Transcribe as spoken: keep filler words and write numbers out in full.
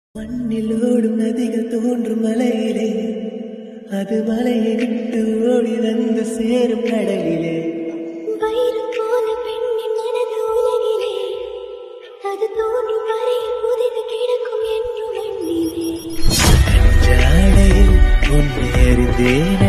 மண்ணிலோடும் நதிகள் தோன்றும் மலையிலே அது மலையை விட்டு ஓடி வந்து சேரும் கடலிலே வைரம் போல பெண்ணின் மனது உலகிலே அது தோன்றும் வரையில் புதிது கிடக்கும் என்று மண்ணிலே அன்றாடையில் உன்னை அறிந்தேன்